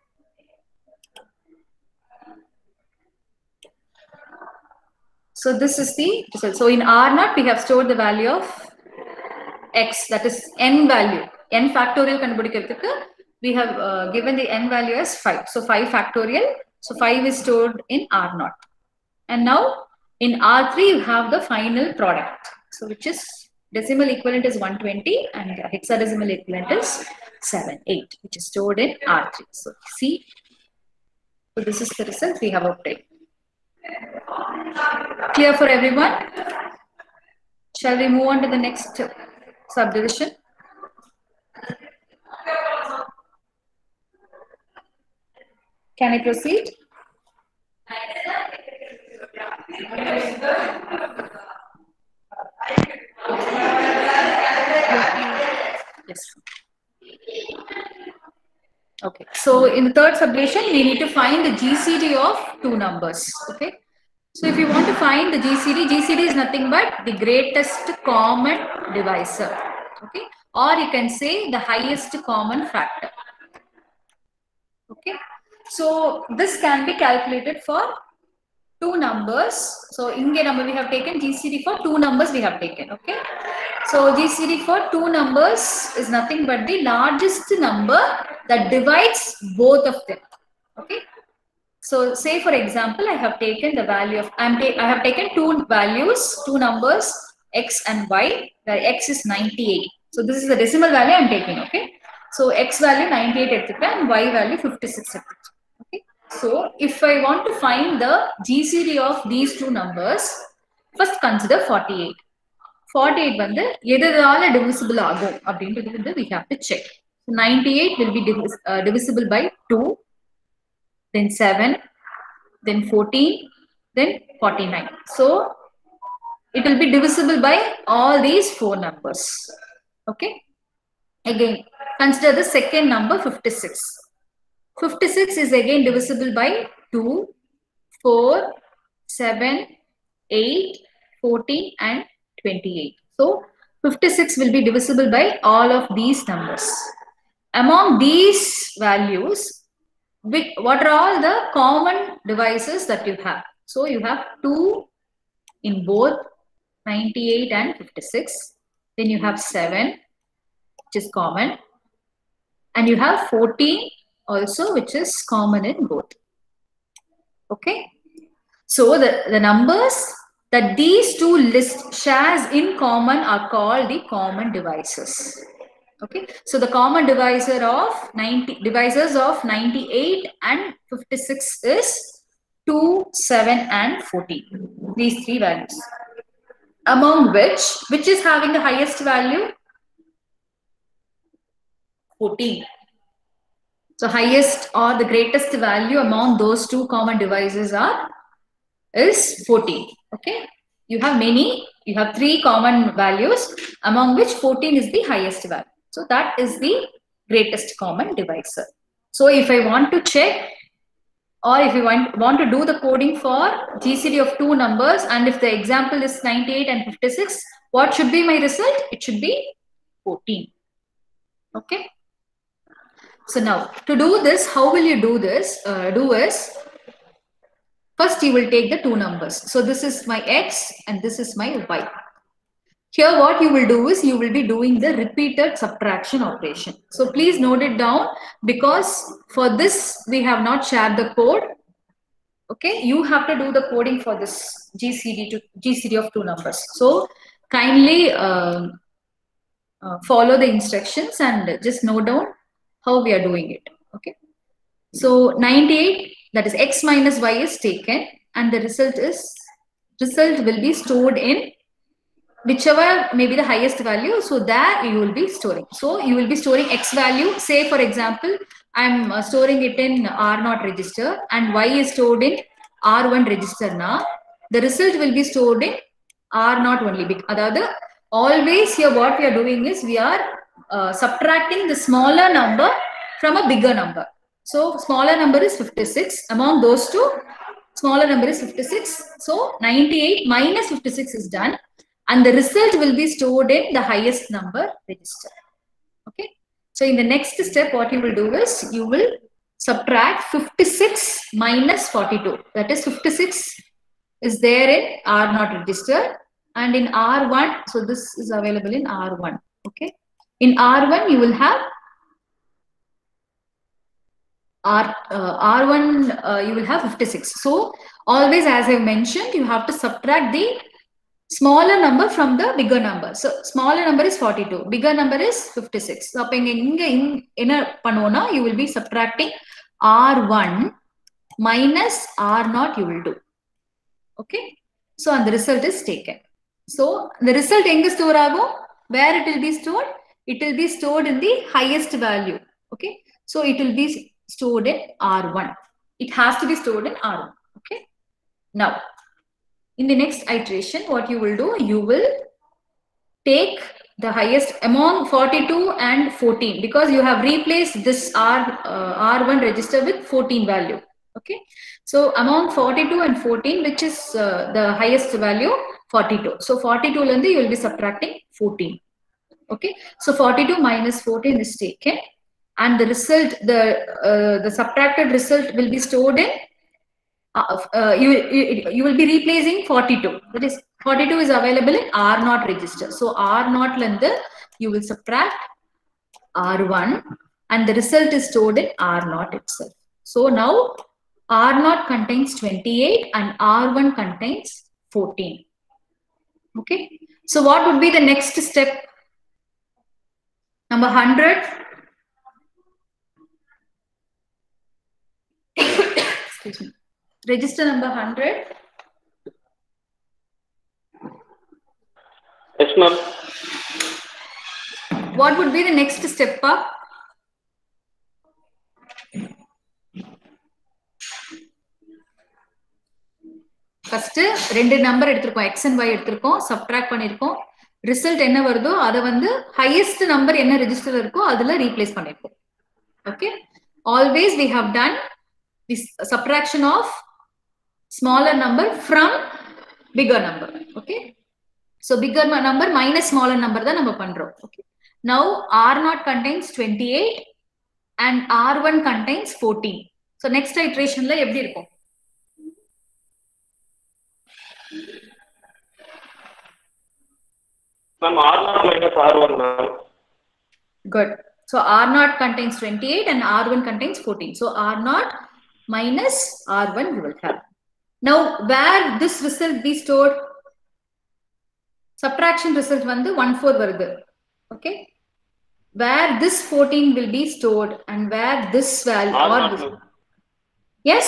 So this is the result. So in R0, we have stored the value of x, that is n value. N factorial கண்டுபிடிக்கிறதுக்கு we have given the n value as 5. So 5 factorial. So 5 is stored in R0. And now in R3, you have the final product. So which is decimal equivalent is 120 and hexadecimal equivalent is 7, 8, which is stored in R3. So see, so this is the result we have obtained. Clear for everyone? Shall we move on to the next subdivision? Can I proceed? Yes. Okay. So in the third subdivision, we need to find the GCD of two numbers. Okay. So if you want to find the GCD is nothing but the greatest common divisor. Okay. Or you can say the highest common factor. Okay. So this can be calculated for two numbers. So in the number we have taken GCD for two numbers we have taken. Okay. So GCD for two numbers is nothing but the largest number that divides both of them. Okay. So say for example, I have taken the value of, I have taken two values, two numbers, x and y, where x is 98. So this is the decimal value I am taking. Okay. So x value 98 etc. and y value 56 etc. Okay. So if I want to find the GCD of these two numbers, first consider 48. 48 வந்து எதனால divisible ஆகும் அப்படின்றது வந்து we have to check. So 98 will be divisible by 2, then 7, then 14, then 49. So it will be divisible by all these four numbers. Okay. Again, consider the second number 56. 56 is again divisible by 2, 4, 7, 8, 14 and 28. So 56 will be divisible by all of these numbers. Among these values, what are all the common divisors that you have? So you have 2 in both 98 and 56. Then you have 7, which is common. And you have 14 also, which is common in both. Okay. So the numbers that these two lists shares in common are called the common divisors. Okay. So the common divisor of divisors of 98 and 56 is 2, 7 and 14. These three values. Among which is having the highest value? 14. So highest or the greatest value among those two common divisors is 14. Okay. You have many, you have 3 common values, among which 14 is the highest value. So that is the greatest common divisor. So if I want to check, or if you want to do the coding for GCD of 2 numbers, and if the example is 98 and 56, what should be my result? It should be 14. Okay. So now to do this, how will you do this? First you will take the 2 numbers. So this is my X and this is my Y. Here what you will do is you will be doing the repeated subtraction operation. So please note it down, because for this we have not shared the code. Okay, you have to do the coding for this GCD of 2 numbers. So kindly follow the instructions and just note down how we are doing it. Okay, so 98, that is X minus Y, is taken, and the result will be stored in whichever may be the highest value. So there you will be storing. So you will be storing X value. Say for example, I'm storing it in R0 register and Y is stored in R1 register. Now the result will be stored in R0 only. Always here what we are doing is we are subtracting the smaller number from a bigger number. So smaller number is 56. Among those two, smaller number is 56. So 98 minus 56 is done, and the result will be stored in the highest number register. Okay. So in the next step, what you will do is you will subtract 56 minus 42. That is 56 is there in R0 register, and in R1, so this is available in R1. Okay. In R1, you will have R1, you will have 56. So always, as I mentioned, you have to subtract the smaller number from the bigger number. So smaller number is 42, bigger number is 56. So in you will be subtracting R1 minus R0 you will do. Okay. So and the result is taken. So the result store ago, where it will be stored? It will be stored in the highest value. Okay. So it will be stored in R1. It has to be stored in R1. Okay. Now, in the next iteration, what you will do, you will take the highest among 42 and 14, because you have replaced this R1 register with 14 value. Okay. So among 42 and 14, which is the highest value? 42. So 42 you will be subtracting 14. Okay. So 42 minus 14 is taken, and the result, the subtracted result will be stored in, you will be replacing 42. That is, 42 is available in R0 register. So R0 you will subtract R1, and the result is stored in R0 itself. So now R0 contains 28 and R1 contains 14. Okay. So what would be the next step? Number 100. Excuse me. Register number 100. Yes, ma'am. What would be the next step, Pa? First, ரெண்டு number எடுத்திருக்கோம், x and y எடுத்திருக்கோம், subtract பண்ணிருக்கோம். Result என்ன வருதோ அதை வந்து highest number என்ன register இருக்கோ அதுல ரீப்ளேஸ் பண்ணிருக்கோம். Okay. Always we have done this subtraction of smaller number from bigger number. Okay. So bigger number minus smaller number தான் நம்ம பண்றோம். Okay. Now R0 contains 28 and R1 contains 14. So next iterationல எப்படி இருக்கும்? Ma'am, R0 minus R1, ma'am. Good. So R0 contains 28 and R1 contains 14. So R0 minus R1 you will have. Now, where this result be stored? Subtraction result வந்து 1/4 வருது. Okay. Where this 14 will be stored and where this value or this. Yes?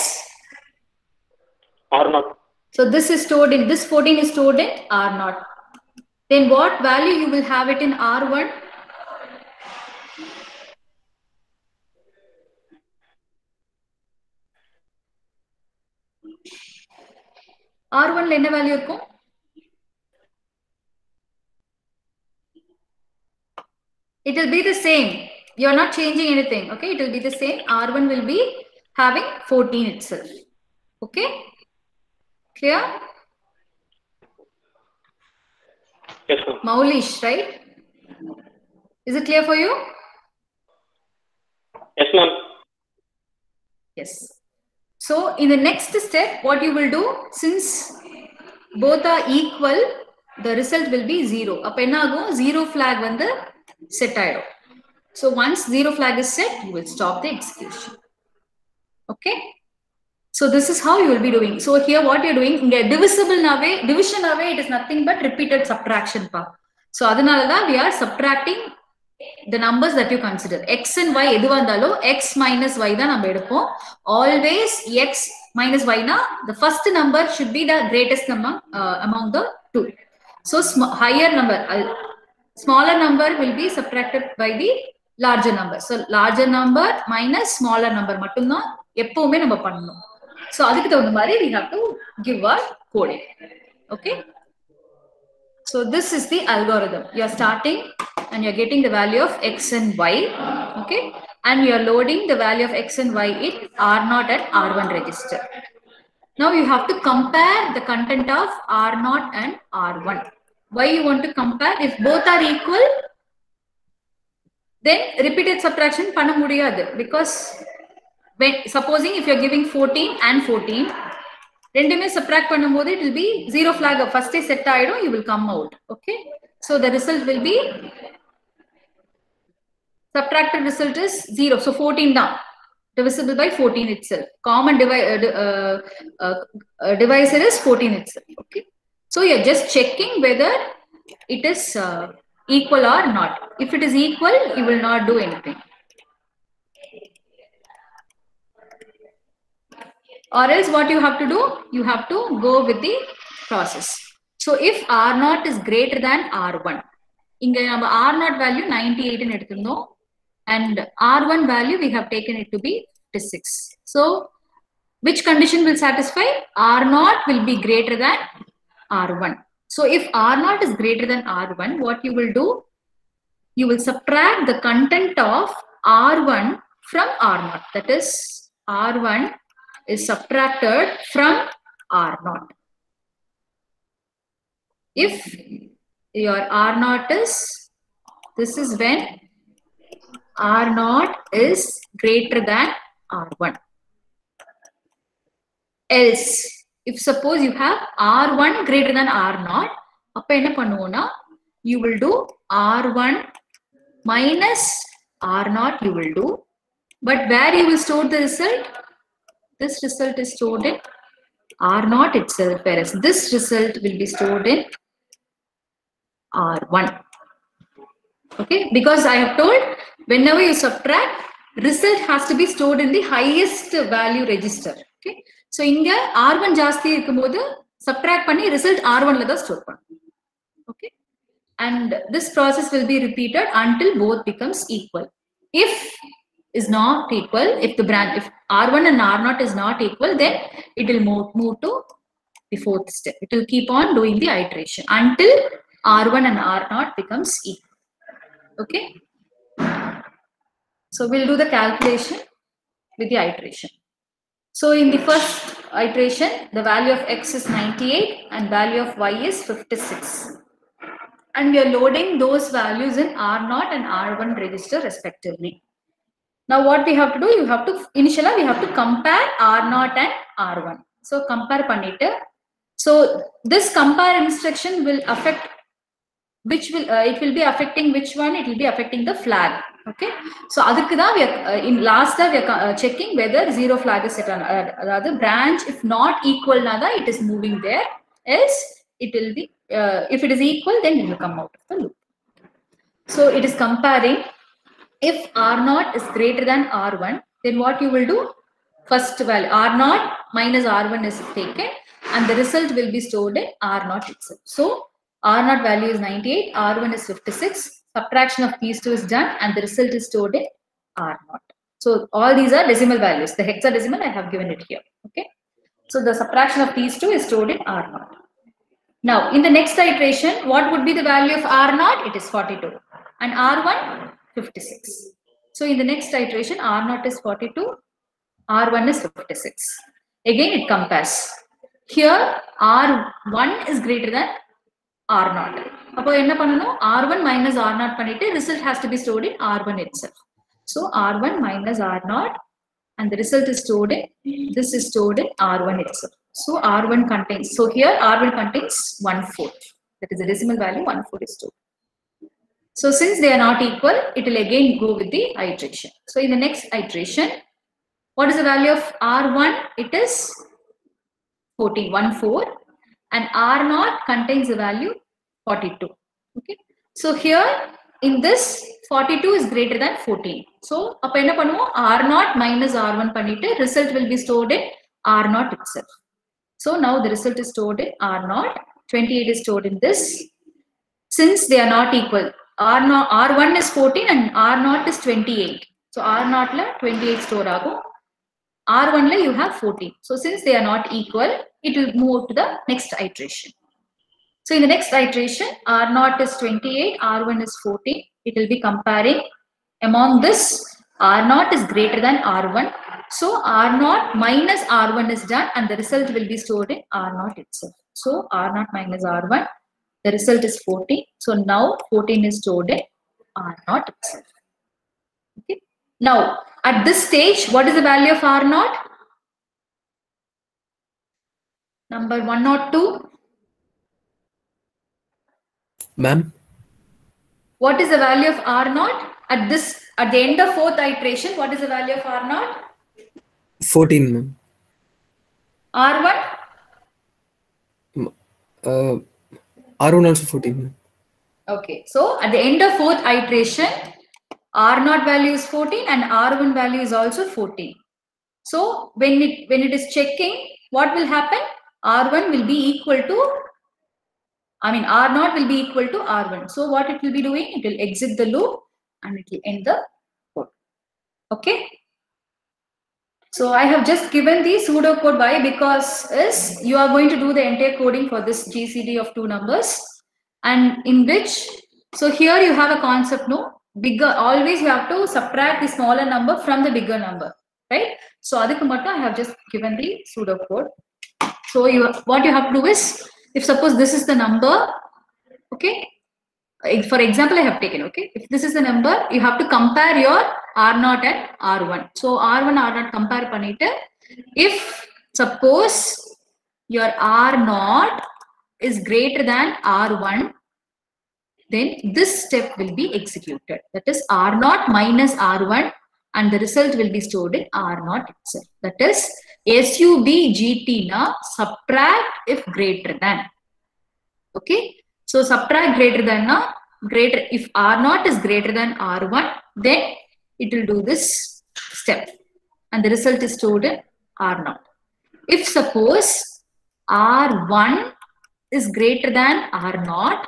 R0. So this is stored in, this 14 is stored in R0. Then what value you will have it in R1? R1 ல என்ன value இருக்கும்? It will be the same. You are not changing anything. Okay, it will be the same. R1 will be having 14 itself. Okay, clear? Yes, ma'am. Maulish, right? Is it clear for you? Yes, ma'am. Yes. So in the next step, what you will do, since both are equal, the result will be 0. அப்ப என்ன ஆகும்? 0 flag வந்து set ஆயிடும். So once 0 flag is set, you will stop the execution. Okay. So this is how you will be doing. So here what you're doing, inga divisible nave, division nave, it is nothing but repeated subtraction pa. So adanalada we are subtracting the numbers that you consider. X and y edu vandalo x minus y da nam edupom. Always x minus y na the first number should be the greatest number among the two. So higher number, smaller number will be subtracted by the larger number. So larger number minus smaller number mattum da எப்பவுமே நம்ம பண்ணணும். So அதுக்கு தகுந்த மாதிரி we have to give our coding. Okay. So this is the algorithm. You are starting and you are getting the value of x and y. Okay. And you are loading the value of x and y in R0 and R1 register. Now you have to compare the content of R0 and R1. Why you want to compare? If both are equal, then repeated subtraction panna mudiyadhu, because when supposing if you are giving 14 and 14, rendume subtract பண்ணும்போது it will be 0 flag first set ஆயிடும், you will come out. Okay, so the result will be subtracted result is 0. So 14 down, divisible by 14 itself. Common divisor is 14 itself. Okay, so you are just checking whether it is equal or not. If it is equal, you will not do anything. Or else what you have to do? You have to go with the process. So if R0 is greater than R1, inga நம்ம R0 value 98 ன்னு எடுத்துறோம், and R1 value we have taken it to be 56. So which condition will satisfy? R0 will be greater than R1. So if R0 is greater than R1, what you will do? You will subtract the content of R1 from R0. That is, R1 is subtracted from R0. If your R0 is, this is when R0 is greater than R1. Else, if suppose you have R1 greater than R0, appa enna pannuvom, you will do R1 minus R0 you will do. But where you will store the result? This result is stored in R0 itself, whereas this result will be stored in R1. Okay, because I have told whenever you subtract, result has to be stored in the highest value register. Okay, so inga R1 jaasti irukumbodhu subtract panni result R1 la da store pannu. Okay, and this process will be repeated until both becomes equal. If is not equal, if the branch, if R1 and R0 is not equal, then it will move to the fourth step. It will keep on doing the iteration until R1 and R0 becomes equal. Okay, so we'll do the calculation with the iteration. So in the first iteration, the value of x is 98 and value of y is 56, and we are loading those values in R0 and R1 register respectively. Now what we have to do? You have to initially we have to compare R0 and R1. So compare pannittu. So this compare instruction will affect which will it will be affecting which one? It will be affecting the flag. Okay. So adukku da we are in last we are checking whether 0 flag is set on. The branch if not equal na da it is moving there. Else it will be if it is equal then it will come out of the loop. So it is comparing. If R0 is greater than R1, then what you will do? First value R0 minus R1 is taken and the result will be stored in R0 itself. So R0 value is 98, R1 is 56, subtraction of these two is done and the result is stored in R0. So all these are decimal values. The hexadecimal I have given it here. Okay. So the subtraction of these two is stored in R0. Now, in the next iteration, what would be the value of R0? It is 42. And R1, 56. So in the next iteration, R0 is 42, R1 is 56. Again, it compares. Here, R1 is greater than R0. R1 minus R0 panite, result has to be stored in R1 itself. So R1 minus R0 and the result is stored in, this is stored in R1 itself. So R1 contains, so here R1 contains 1/4. That is the decimal value 1/4 is stored. So since they are not equal, it will again go with the iteration. So in the next iteration, what is the value of R1? It is 14, 1/4, and R0 contains the value 42. Okay. So here in this 42 is greater than 14. So R0 minus R1 panite, result will be stored in R0 itself. So now the result is stored in R0. 28 is stored in this. Since they are not equal, R1 is 14 and R0 is 28. So R0 la 28 store agum. R1 la you have 14. So since they are not equal, it will move to the next iteration. So in the next iteration, R0 is 28, R1 is 14. It will be comparing. Among this, R0 is greater than R1. So R0 minus R1 is done and the result will be stored in R0 itself. So R0 minus R1, the result is 14. So now 14 is stored in R0 itself. Okay. Now at this stage, what is the value of R0? Number 102. Ma'am? What is the value of R0? At the end of fourth iteration, what is the value of R0? 14, ma'am. R1? R1 also 14, ma'am. Okay, so at the end of fourth iteration, R0 value is 14 and R1 value is also 14. So when it is checking, what will happen? R1 will be equal to, R0 will be equal to R1. So what it will be doing? It will exit the loop and it will end the code. Okay. So I have just given the pseudo code. Why? Because you are going to do the entire coding for this GCD of 2 numbers, and in which, so here you have a concept, no? Bigger, always you have to subtract the smaller number from the bigger number, right? So I have just given the pseudo code. So what you have to do is, if suppose this is the number, okay, for example I have taken, okay, if this is the number, you have to compare your R0 and R1. So R1 R0 compare panite. If suppose your R0 is greater than R1, then this step will be executed. That is R0 minus R1 and the result will be stored in R0 itself. That is SUB GT na subtract if greater than. Okay. So subtract greater than na greater, if R0 is greater than R1, then it will do this step and the result is stored in R0. If suppose R1 is greater than R0,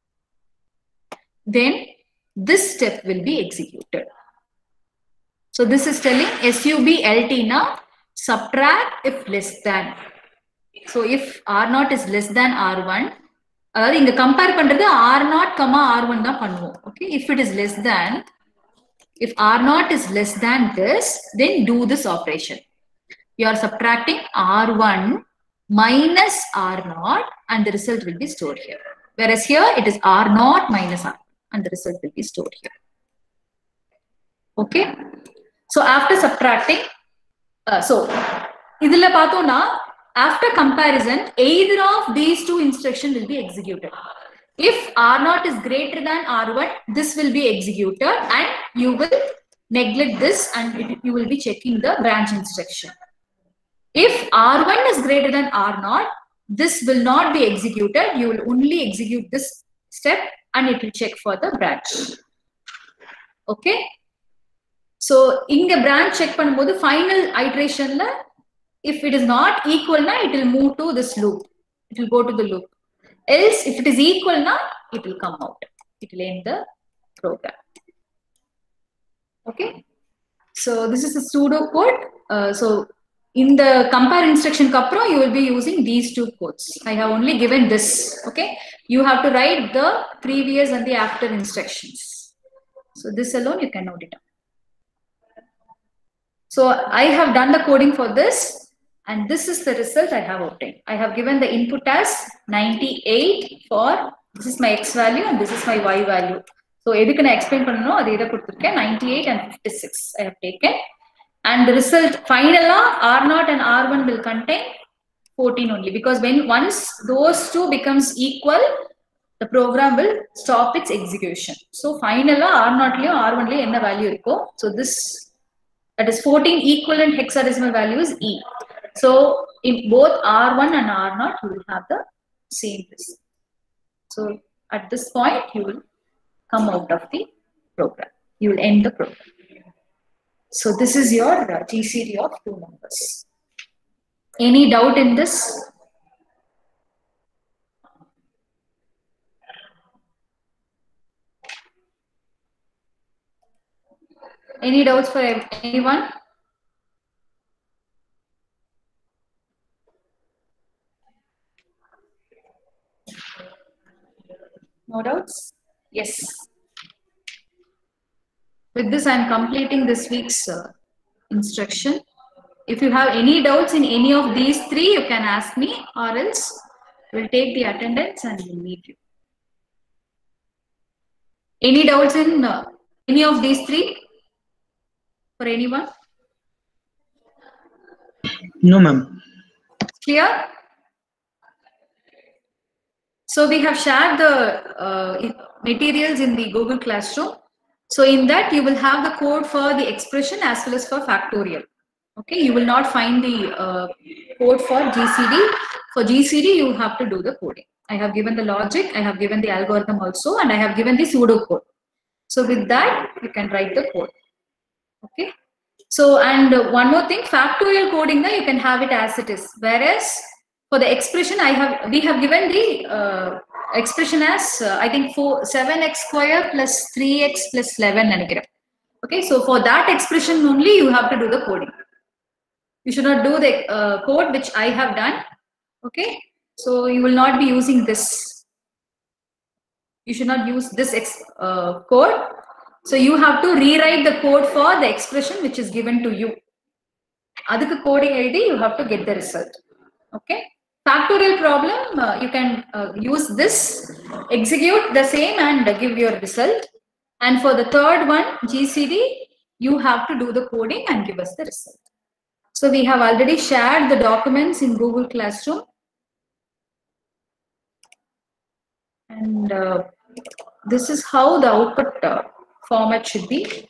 then this step will be executed. So this is telling SUB LT na subtract if less than. So if R0 is less than R1, in the compare pandrathu R0, R1 da pannuvom. Okay, if it is less than, if R0 is less than this, then do this operation. You are subtracting R1 minus R0 and the result will be stored here. Whereas here it is R0 minus R1 and the result will be stored here. Okay. So after subtracting, idhila pathona, after comparison, either of these two instructions will be executed. If R0 is greater than R1, this will be executed and you will neglect this and you will be checking the branch instruction. If R1 is greater than R0, this will not be executed. You will only execute this step and it will check for the branch. Okay. So, inga branch check பண்ணும்போது final iteration la, if it is not equal na, it will move to this loop. It will go to the loop. Else, if it is equal na, it will come out. It will end the program. Okay. So this is a pseudo code. So In the compare instruction kapra, you will be using these two codes. I have only given this. Okay. You have to write the previous and the after instructions. So this alone you can note it down. So I have done the coding for this, and this is the result I have obtained. I have given the input as 98 for, this is my x value and this is my y value. So edukku na explain pannano adu edha kuduthirken 98 and 56 I have taken. And the result final R0 and R1 will contain 14 only, because when once those two becomes equal, the program will stop its execution. So final R0 liyo R1 liyo enna value irukko. So this, that is 14 equivalent hexadecimal value is E. So in both R1 and R0 you will have the same result. So at this point you will come out of the program. You will end the program. So this is your GCD of two numbers. Any doubt in this? Any doubts for anyone? No doubts? Yes. With this, I am completing this week's instruction. If you have any doubts in any of these three, you can ask me, or else we'll take the attendance and we'll meet you. Any doubts in any of these three? For anyone? No, ma'am. Clear? So we have shared the materials in the Google Classroom. So in that you will have the code for the expression as well as for factorial. Okay, you will not find the code for GCD. For GCD you have to do the coding. I have given the logic, I have given the algorithm also, and I have given the pseudocode. So with that you can write the code. Okay. So and one more thing, factorial coding, you can have it as it is. Whereas for the expression, we have given the expression as I think 7x square plus 3x plus 11. Okay, so for that expression only you have to do the coding. You should not do the code which I have done. Okay, so you will not be using this. You should not use this code. So you have to rewrite the code for the expression which is given to you. Adukku coding ID, you have to get the result. Okay. Factorial problem, you can use this, execute the same and give your result. And for the third one, GCD, you have to do the coding and give us the result. So we have already shared the documents in Google Classroom. And this is how the output format should be.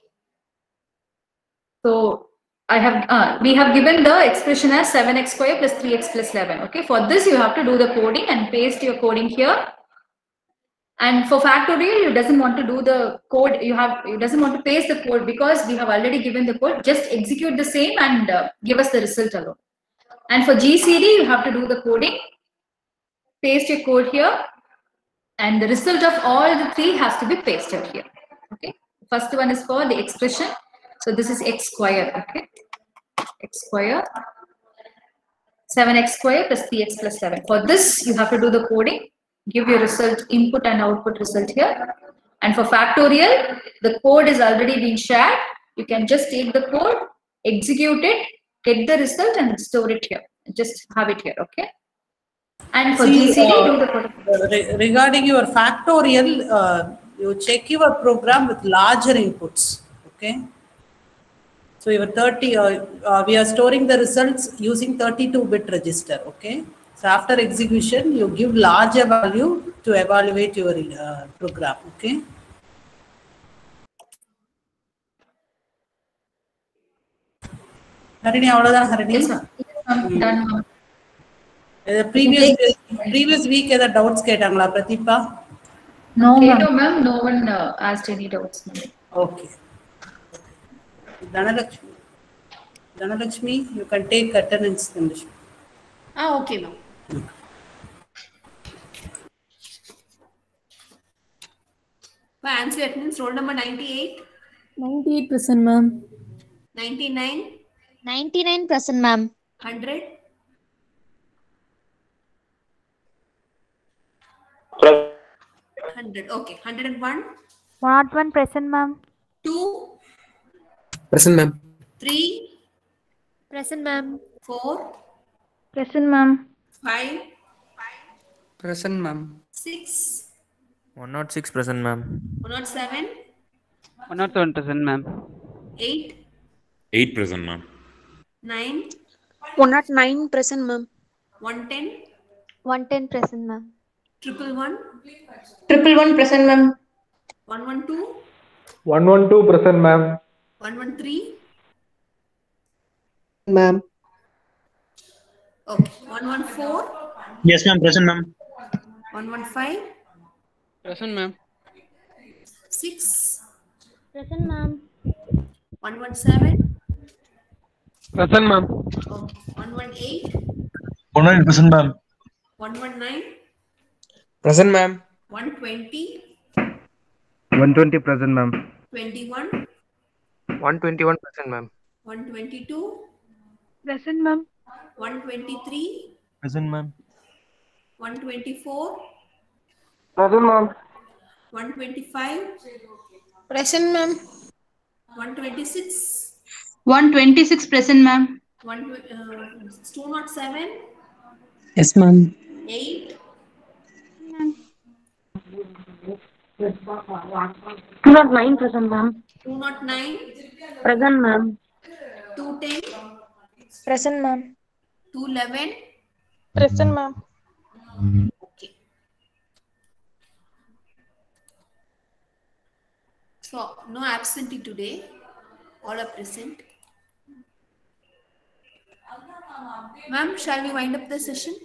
So I have we have given the expression as 7x square plus 3x plus 11. Okay, for this you have to do the coding and paste your coding here. And for factorial, you doesn't want to do the code. You doesn't want to paste the code because we have already given the code. Just execute the same and give us the result alone. And for GCD, you have to do the coding. Paste your code here, and the result of all the three has to be pasted here. Okay. First one is for the expression. So this is x square. Okay. X square. 7x square plus 3x plus 7. For this, you have to do the coding. Give your result, input and output result here. And for factorial, the code is already being shared. You can just take the code, execute it, get the result and store it here. Just have it here, okay? And for GCD, do the code. Regarding your factorial, you check your program with larger inputs, okay? So your 30, we are storing the results using 32-bit register, okay? So after execution, you give larger value to evaluate your program, okay? Harini, avladhan Harini? Yes, ma'am. Done, ma'am. The previous week, the doubts ketangla, Pratipha? No, ma'am. No one asked any doubts. Okay. Dhanalakshmi, you can take attendance condition. Okay, ma'am. My answer attendance roll number 98. 98%, ma'am. 99. 99%, ma'am. 100. Present. 100. Okay. 101. 101 present, ma'am. 2. Present, ma'am. 3. Present, ma'am. 4. Present, ma'am. 5. Present, ma'am. 6. 106 present, ma'am. 107. 107 present, ma'am. 8. 8 present, ma'am. 9. 109 present, ma'am. 110. 110 present, ma'am. 111. 111 present, ma'am. 112. 112 present, ma'am. 113. Ma'am. Okay. 114. Yes, ma'am. Present, ma'am. 115. Present, ma'am. 6. Present, ma'am. 117. Present, ma'am. Okay. 118. 109 present, ma'am. 119. Present, ma'am. 120. 120 present, ma'am. 21. 121 present, ma'am. 122. Present, ma'am. 123. Present, ma'am. 124. Present, ma'am. 125. Present, ma'am. 126. 126 present, ma'am. 207. Yes, ma'am. 8. 209 present, ma'am. 209. Present, ma'am. 210. Present, ma'am. 211. Present, ma'am. Okay. So, no absentee today. All are present. Ma'am, shall we wind up the session?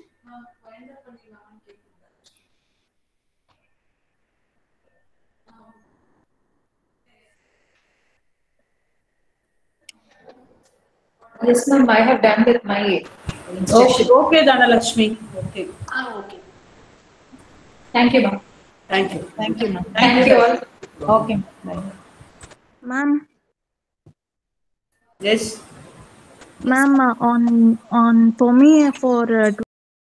Yes, ma'am. I have done with my Okay, okay, Dhanalakshmi. Okay. Okay. Thank you, ma'am. Thank you. Thank you, ma'am. Thank you all. Okay. Bye. Ma'am, Yes. ma'am, on for me for